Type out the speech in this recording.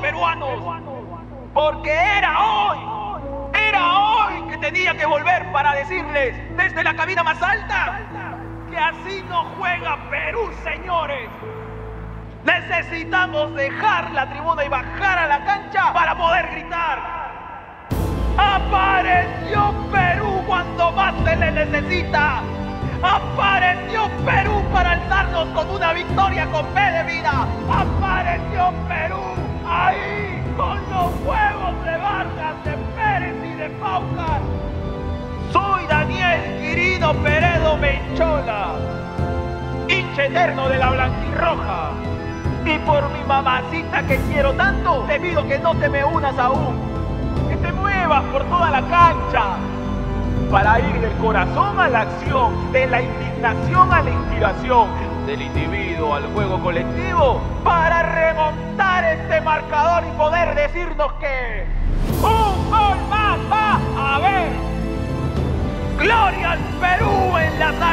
peruanos, porque era hoy que tenía que volver para decirles desde la cabina más alta que así no juega Perú, señores. Necesitamos dejar la tribuna y bajar a la cancha para poder gritar. Apareció Perú cuando más se le necesita. Apareció Perú para alzarnos con una victoria con P de vida. Apareció Perú ahí con los huevos de Vargas, de Pérez y de Paucar. Soy Daniel Quirino Peredo Menchola, hincha eterno de la blanquirroja. Y por mi mamacita que quiero tanto, te pido que no te me unas aún, que te muevas por toda la cancha, para ir del corazón a la acción, de la indignación a la inspiración, del individuo al juego colectivo, para remontar este marcador y poder decirnos que un gol más va a haber. ¡Gloria al Perú en las